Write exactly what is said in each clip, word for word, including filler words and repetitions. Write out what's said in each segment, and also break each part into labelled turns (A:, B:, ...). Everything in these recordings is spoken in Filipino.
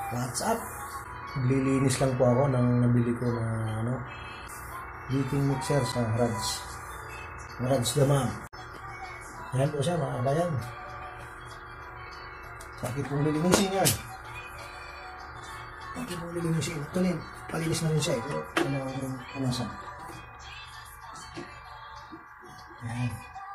A: What's up? Naglilinis lang po ako ng nabili ko na ano, heating mixer sa Rads. Rads Dama. Ayan po siya mga kabayan. Sakit pong lilinisin yan. Sakit pong lilinisin. Ito rin, palinis na rin siya eh. Pero kailangan ko rin punasan. Ayan.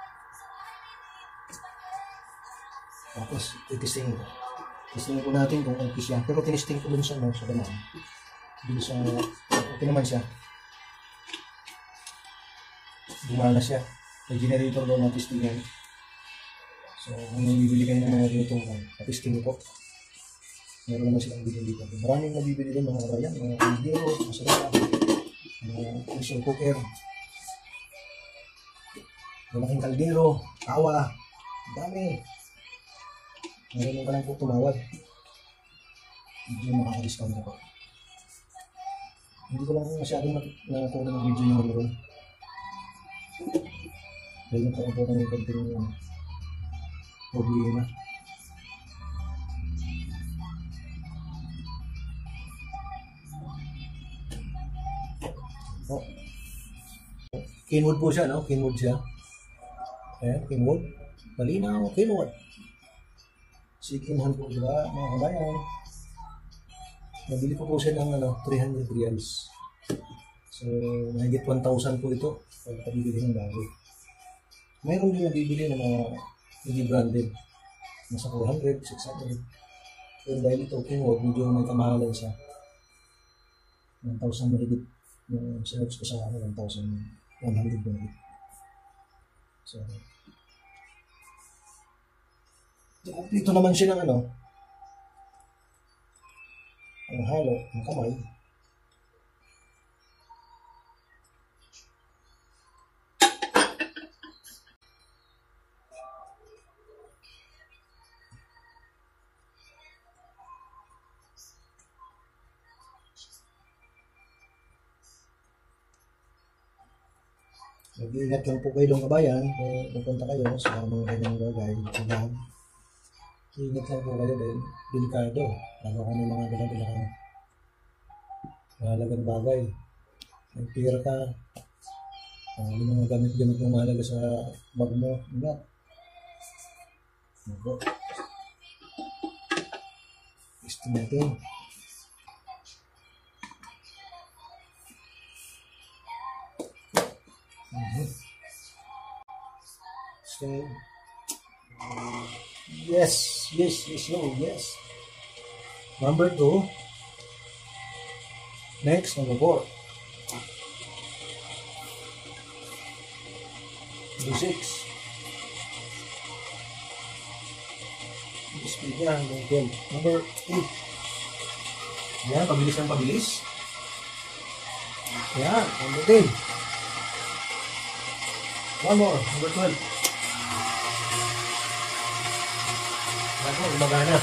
A: Tapos, itisting ko. Testing ko natin kung okay siya. Pero tinisting ko dun sa no, sa ganun. Dun sa, okay naman siya. Gumana siya. May generator daw na testingan. So, kung nabibili kayo ng mga ganitong testing ko, meron naman silang binili dito. Maraming nabibili din mga kabayan, mga kaldero, masarap, mga pressure cooker, malaking kaldero, tawa, dami. Meron ka lang po tumawad. Hindi mo makaka-discount ako. Hindi ko lang masyadong nakakuha ng video nyo rin. Dahil yung kaumputan yung konting yung problema. Oh. Kenwood po siya, no? Kenwood siya. Ayan, Kenwood. Malinaw, Kenwood. Second hand po, diba? Mga kabayan. Nabili ko po siya ng ano, three hundred reals. So, nahigit one thousand po ito. Pag pabibili ng bago. Mayroon din nabibili ng mga hindi branded. Nasa four hundred, six hundred. Pero dahil ito, Kenwood, medyo may kamahalan siya. one thousand mahigit. Yung sinerch ko sa ano, one thousand one hundred mahigit. So, ito naman siya ng ano, ang halo, ang kamay. Mag-iingat lang po kayo ng kabayan kung pupunta kayo sa mga kanyang bagay. Sabahan. Ingat lang po kayo dahil delikado. Lalo ka ng mga dala-dala ka. Mahalagang bagay. May pira ka. Uh, yung mga gamit-gamit mo mahalaga sa bag mo. Ingat. Opo. Gusto natin. Uh-huh. So, uh, yes, yes, yes, no, yes. Number two. Next, number four. Number six. Speed niya hanggang twelve. Number eight. Yan, pabilis ng pabilis. Yan, number ten. One more, number twelve. Ako, umagana.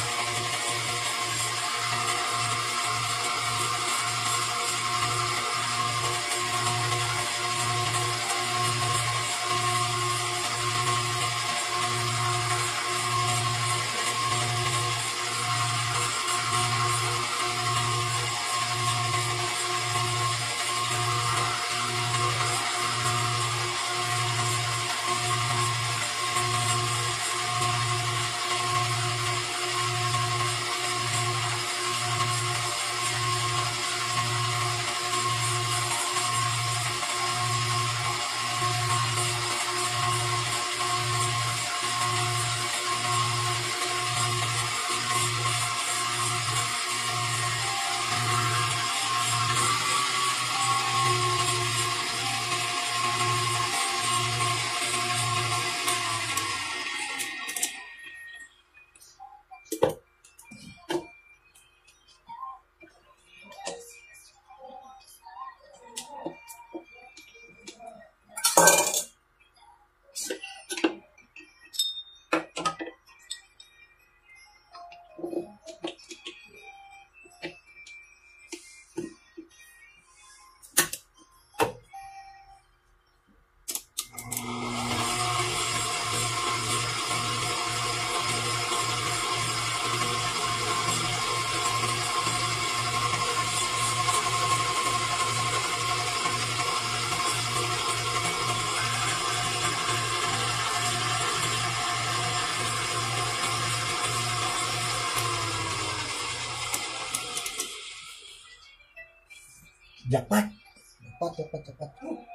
A: Jackpot! Jackpot, jackpot, jackpot.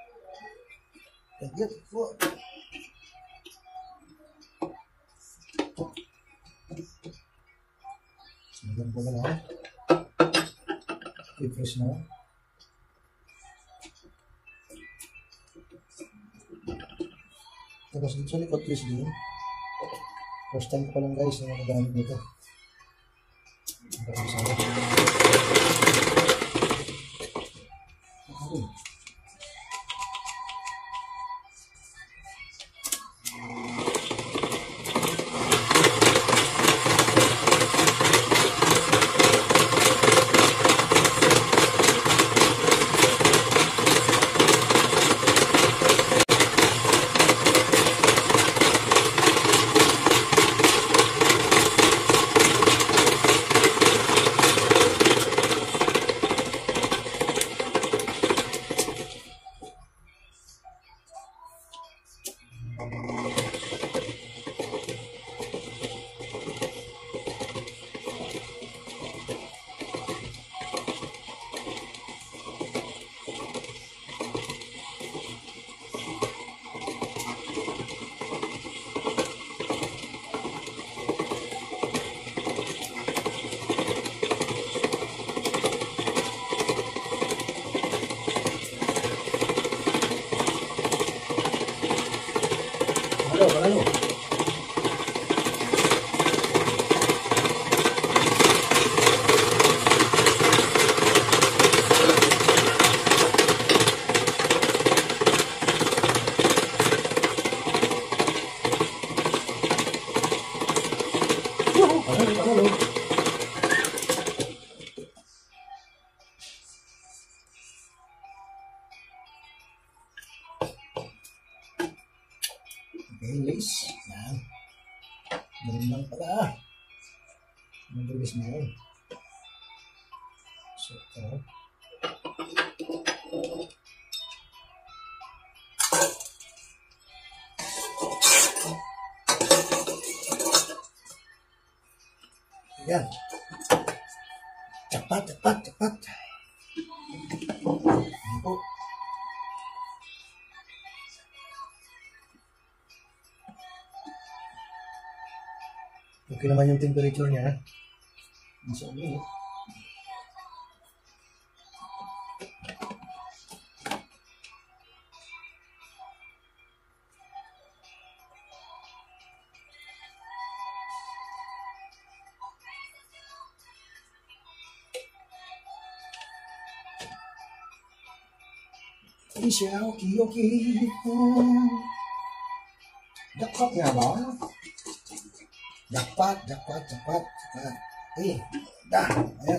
A: Thank you. Sinigang po na lang. I-fresh na. Tapos dito sa likod, please din. First time ko pa lang guys na nagagamit nito. Okay. Halo, halo. Halo, halo. English. Yan. Ganun lang pala. Mabilis na yun. So, ito. Yan. Cepat, cepat, cepat. Yan po. Okay naman yung temperature niya. Nasa ulit. Isya, okay, okay. Jackpot nga ba? Jackpot, jackpot, jackpot, jackpot. Eh, dah, ayan.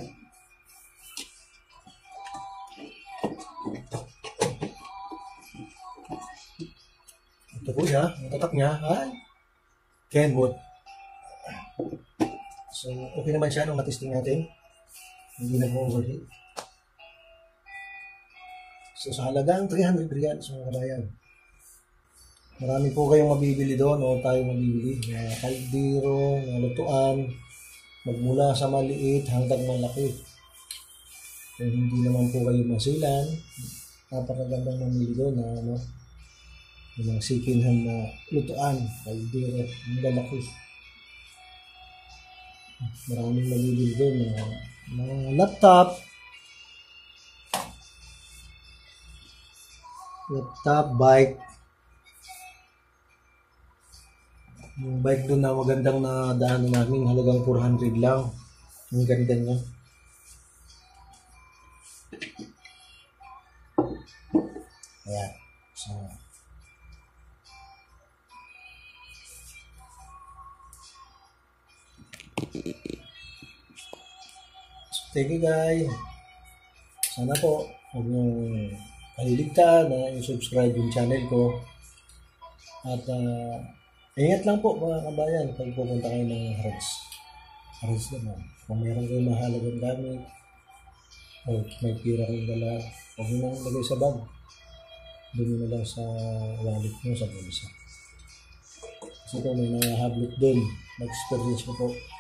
A: Ito po siya, ang tatak niya ay Kenwood. So, okay naman siya nung matesting natin. Hindi na po overheat. So, sa halagang three hundred reals mga kabayan. Marami po kayong mabibili doon o tayo mabibili. Mga kaldero, mga lutuan, magmula sa maliit hanggang malaki. Kung hindi naman po kayo masilan, napakagandang mamili doon na ano, yung mga sikinhan na lutuan, kaldero, hanggang malaki. Maraming mabibili doon. Mga, mga laptop, laptop, bike. Yung bike doon na magandang na daanan namin, halagang four hundred lang. Ang ganda niya. Ayan. So, thank you guys. Sana po huwag niyong kaliligtaan na i-subscribe yung channel ko. At uh, ingat lang po mga kabayan pag pupunta kayo ng Harrods. Harrods naman. Kung meron kayong mahalagang gamit o may pira kayong dala, huwag nyo nang lagay sa bag. Doon nyo na lang sa wallet nyo sa bulsa. Kasi po may nahablot doon. Nag-experience ko po.